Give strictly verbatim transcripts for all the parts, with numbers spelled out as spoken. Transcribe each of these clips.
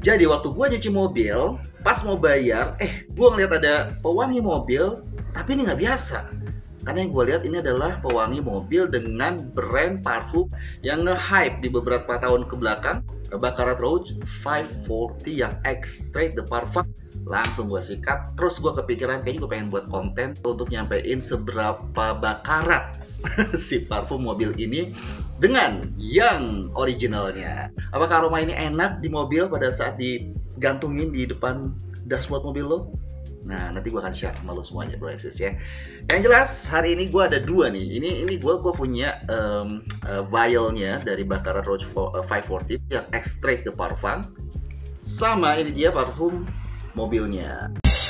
Jadi waktu gue nyuci mobil, pas mau bayar, eh gue ngeliat ada pewangi mobil, tapi ini nggak biasa. Karena yang gue lihat ini adalah pewangi mobil dengan brand parfum yang nge-hype di beberapa tahun ke belakang, Baccarat Rouge lima empat puluh yang extrait de parfum. Langsung gue sikat, terus gue kepikiran kayaknya gue pengen buat konten untuk nyampein seberapa bakarat si parfum mobil ini dengan yang originalnya. Apakah aroma ini enak di mobil pada saat digantungin di depan dashboard mobil lo? Nah, nanti gue akan share sama lo semuanya, bro sis ya. Yang jelas hari ini gue ada dua nih. Ini ini gue gue punya um, uh, vialnya dari Baccarat Rouge lima empat puluh yang extrait de parfum. Sama ini dia parfum mobilnya.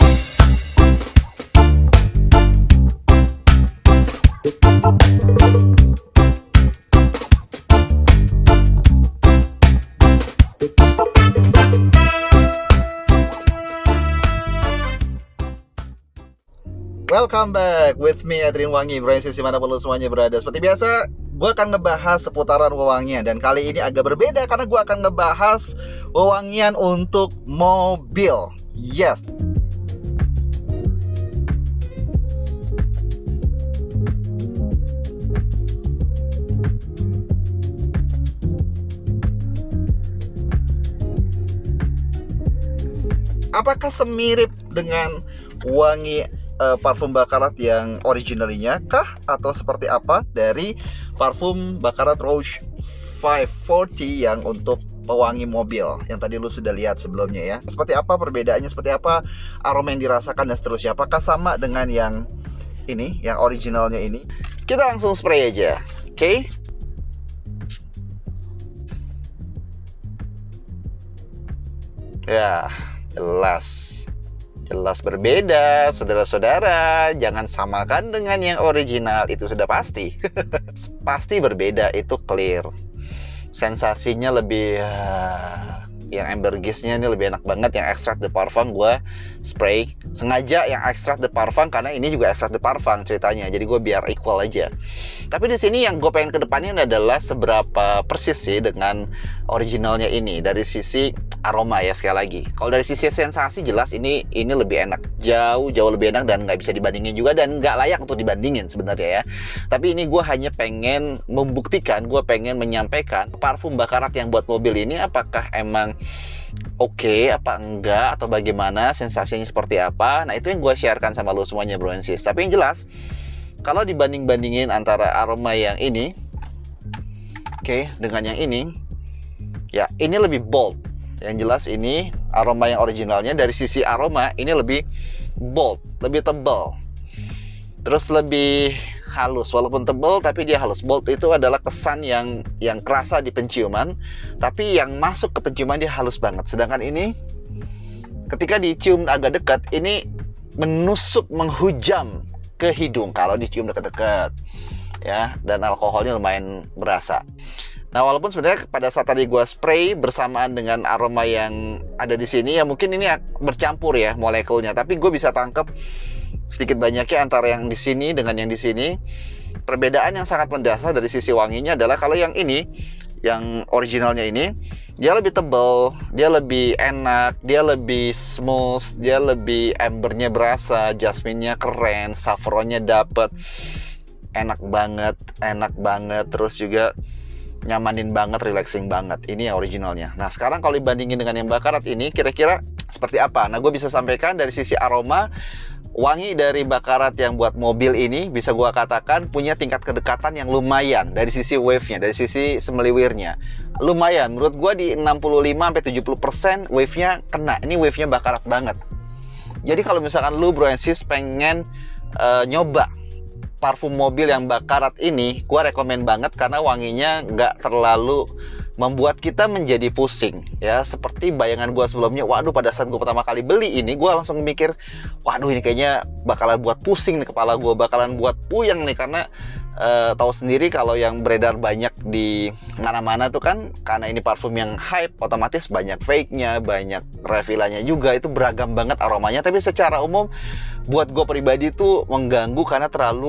Welcome back with me Adrian Wangi, Bransis dimanapun lo semuanya berada. Seperti biasa, gue akan ngebahas seputaran wewangian. Dan kali ini agak berbeda karena gue akan ngebahas wewangian untuk mobil. Yes. Apakah semirip dengan wangi uh, parfum Baccarat yang originalnya kah? Atau seperti apa dari parfum Baccarat Rouge lima empat puluh yang untuk pewangi mobil yang tadi lu sudah lihat sebelumnya ya? Seperti apa perbedaannya, seperti apa aroma yang dirasakan dan seterusnya? Apakah sama dengan yang ini, yang originalnya ini? Kita langsung spray aja, oke? Okay? Ya, jelas jelas berbeda, saudara-saudara. Jangan samakan dengan yang original, itu sudah pasti. Pasti berbeda, itu clear. Sensasinya lebih uh, yang ambergrisnya ini lebih enak banget. Yang extrait de parfum gue spray sengaja yang extrait de parfum karena ini juga extrait de parfum ceritanya. Jadi gue biar equal aja. Tapi di sini yang gue pengen kedepannya adalah seberapa persis sih dengan originalnya ini dari sisi aroma ya, sekali lagi. Kalau dari sisi sensasi jelas ini ini lebih enak, jauh jauh lebih enak dan nggak bisa dibandingin juga dan nggak layak untuk dibandingin sebenarnya ya. Tapi ini gue hanya pengen membuktikan, gue pengen menyampaikan parfum Baccarat yang buat mobil ini apakah emang oke okay, apa enggak, atau bagaimana sensasinya seperti apa. Nah itu yang gue sharekan sama lo semuanya, bro and sis. Tapi yang jelas kalau dibanding-bandingin antara aroma yang ini oke okay, dengan yang ini, ya ini lebih bold. Yang jelas ini aroma yang originalnya dari sisi aroma ini lebih bold, lebih tebal, terus lebih halus. Walaupun tebal tapi dia halus. Bold itu adalah kesan yang yang kerasa di penciuman, tapi yang masuk ke penciuman dia halus banget. Sedangkan ini ketika dicium agak dekat, ini menusuk, menghujam ke hidung kalau dicium dekat-dekat ya, dan alkoholnya lumayan berasa. Nah, walaupun sebenarnya pada saat tadi gue spray bersamaan dengan aroma yang ada di sini, ya mungkin ini bercampur ya molekulnya, tapi gue bisa tangkap sedikit banyaknya antara yang di sini dengan yang di sini. Perbedaan yang sangat mendasar dari sisi wanginya adalah kalau yang ini, yang originalnya ini, dia lebih tebal, dia lebih enak, dia lebih smooth, dia lebih ambernya berasa, jasminnya keren, saffronnya dapet, enak banget, enak banget, terus juga nyamanin banget, relaxing banget. Ini yang originalnya. Nah sekarang kalau dibandingin dengan yang Baccarat ini, kira-kira seperti apa? Nah gue bisa sampaikan dari sisi aroma, wangi dari Baccarat yang buat mobil ini bisa gue katakan punya tingkat kedekatan yang lumayan dari sisi wave-nya, dari sisi semeliwirnya. Lumayan, menurut gue di enam puluh lima sampai tujuh puluh persen wave-nya kena. Ini wave-nya Baccarat banget. Jadi kalau misalkan lu, bro and sis, pengen uh, nyoba parfum mobil yang Baccarat ini, gue rekomen banget karena wanginya nggak terlalu membuat kita menjadi pusing ya. Seperti bayangan gue sebelumnya, waduh pada saat gue pertama kali beli ini, gue langsung mikir, waduh ini kayaknya bakalan buat pusing nih kepala gue, bakalan buat puyeng nih. Karena uh, tahu sendiri kalau yang beredar banyak di mana-mana tuh kan, karena ini parfum yang hype, otomatis banyak fake-nya, banyak refillannya juga, itu beragam banget aromanya. Tapi secara umum buat gue pribadi tuh mengganggu karena terlalu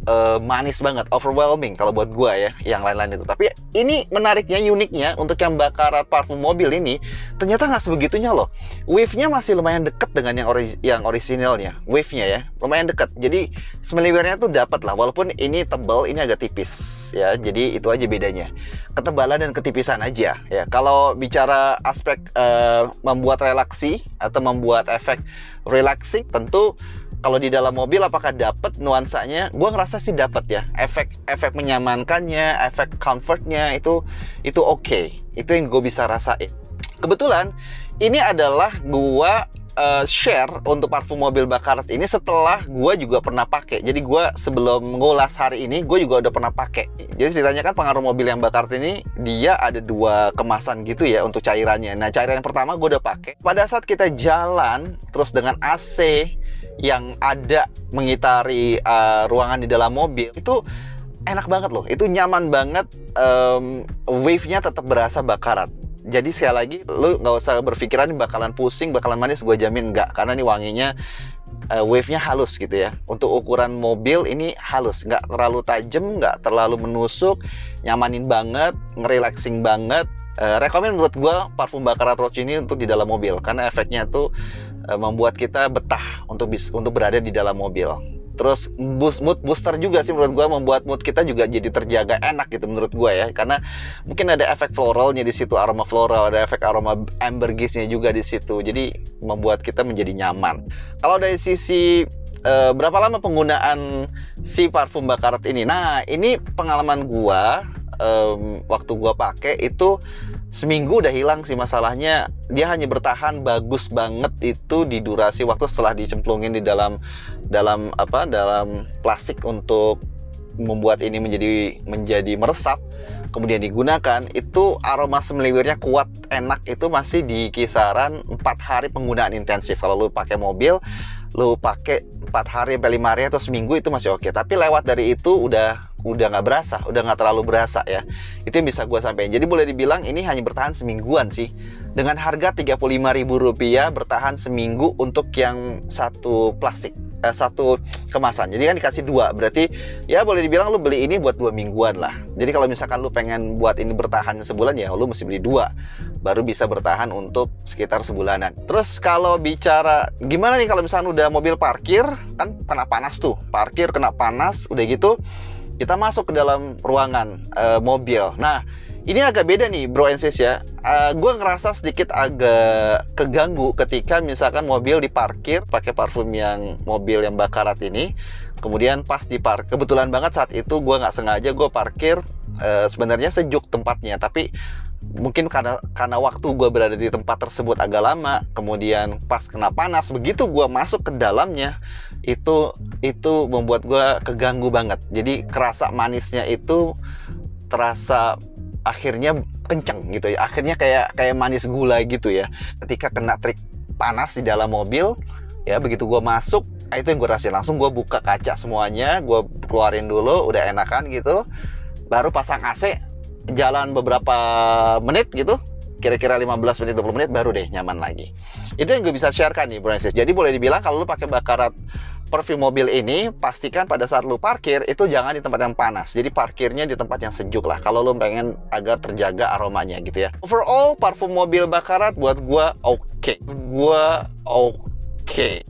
uh, manis banget, overwhelming kalau buat gua ya, yang lain-lain itu. Tapi ini menariknya, uniknya untuk yang Baccarat parfum mobil ini ternyata nggak sebegitunya loh. Wave-nya masih lumayan deket dengan yang ori yang orisinalnya, wave-nya ya, lumayan deket. Jadi smell-nya tuh dapat lah, walaupun ini tebal, ini agak tipis ya. Jadi itu aja bedanya, ketebalan dan ketipisan aja ya. Kalau bicara aspek uh, membuat relaksi atau membuat efek relaxing, tentu kalau di dalam mobil apakah dapat nuansanya? Gua ngerasa sih dapat ya. Efek efek menyamankannya, efek comfortnya itu itu oke. Okay. Itu yang gue bisa rasain. Kebetulan ini adalah gua uh, share untuk parfum mobil Baccarat ini setelah gua juga pernah pakai. Jadi gua sebelum ngulas hari ini, gue juga udah pernah pakai. Jadi ceritanya kan pengaruh mobil yang Baccarat ini dia ada dua kemasan gitu ya untuk cairannya. Nah, cairan yang pertama gue udah pakai. Pada saat kita jalan terus dengan A C yang ada mengitari uh, ruangan di dalam mobil, itu enak banget loh, itu nyaman banget. um, Wave-nya tetap berasa Baccarat. Jadi sekali lagi, lu nggak usah berpikiran bakalan pusing, bakalan manis, gue jamin nggak. Karena ini wanginya, uh, wave-nya halus gitu ya. Untuk ukuran mobil ini halus, nggak terlalu tajam, nggak terlalu menusuk, nyamanin banget, ngerelaxing banget. Uh, rekomen menurut gue parfum Baccarat Rouge ini untuk di dalam mobil, karena efeknya tuh uh, membuat kita betah untuk bis untuk berada di dalam mobil. Terus boost, mood booster juga sih menurut gue, membuat mood kita juga jadi terjaga enak gitu menurut gue ya, karena mungkin ada efek floralnya di situ, aroma floral, ada efek aroma ambergris-nya juga di situ, jadi membuat kita menjadi nyaman. Kalau dari sisi uh, berapa lama penggunaan si parfum Baccarat ini, nah ini pengalaman gue. Um, waktu gua pakai itu seminggu udah hilang sih masalahnya. Dia hanya bertahan bagus banget itu di durasi waktu setelah dicemplungin di dalam dalam apa dalam plastik untuk membuat ini menjadi menjadi meresap, kemudian digunakan. Itu aroma semeliwirnya kuat, enak, itu masih di kisaran empat hari penggunaan intensif. Kalau lu pakai mobil, lu pakai empat hari sampai lima hari atau seminggu itu masih oke. Tapi lewat dari itu udah udah nggak berasa, udah nggak terlalu berasa ya. Itu yang bisa gue sampaikan. Jadi boleh dibilang ini hanya bertahan semingguan sih. Dengan harga tiga puluh lima ribu rupiah bertahan seminggu untuk yang satu plastik, eh, satu kemasan. Jadi kan dikasih dua, berarti ya boleh dibilang lu beli ini buat dua mingguan lah. Jadi kalau misalkan lu pengen buat ini bertahan sebulan, ya lu mesti beli dua, baru bisa bertahan untuk sekitar sebulanan. Terus kalau bicara gimana nih kalau misalkan udah mobil parkir, kan kena panas tuh, parkir kena panas, udah gitu kita masuk ke dalam ruangan uh, mobil. Nah, ini agak beda nih bro and sis ya. uh, Gue ngerasa sedikit agak keganggu ketika misalkan mobil diparkir pakai parfum yang mobil yang Baccarat ini. Kemudian pas diparkir, kebetulan banget saat itu gue nggak sengaja gue parkir, uh, sebenarnya sejuk tempatnya, tapi mungkin karena karena waktu gue berada di tempat tersebut agak lama, kemudian pas kena panas, begitu gue masuk ke dalamnya, itu itu membuat gue keganggu banget. Jadi kerasa manisnya itu terasa akhirnya kenceng gitu ya, akhirnya kayak kayak manis gula gitu ya. Ketika kena trik panas di dalam mobil ya, begitu gue masuk, itu yang gue rasain. Langsung gue buka kaca semuanya, gue keluarin dulu, udah enakan gitu, baru pasang A C. Jalan beberapa menit gitu, kira-kira lima belas menit, dua puluh menit, baru deh nyaman lagi. Itu yang gue bisa sharekan nih bro and sis. Jadi boleh dibilang kalau lu pakai Baccarat parfum mobil ini, pastikan pada saat lu parkir itu jangan di tempat yang panas. Jadi parkirnya di tempat yang sejuk lah, kalau lu pengen agar terjaga aromanya gitu ya. Overall parfum mobil Baccarat buat gue oke okay. Gue oke okay.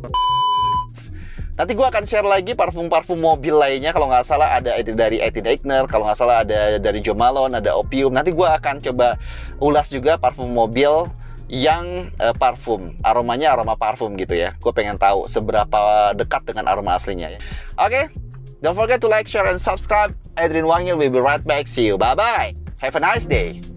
Nanti gue akan share lagi parfum-parfum mobil lainnya. Kalau nggak salah ada dari eighteen Eichner, kalau nggak salah ada dari Jo Malone, ada Opium. Nanti gue akan coba ulas juga parfum mobil yang uh, parfum, aromanya aroma parfum gitu ya. Gue pengen tahu seberapa dekat dengan aroma aslinya ya. Oke, okay? Don't forget to like, share, and subscribe. Adrian Wangil will be right back. See you. Bye-bye. Have a nice day.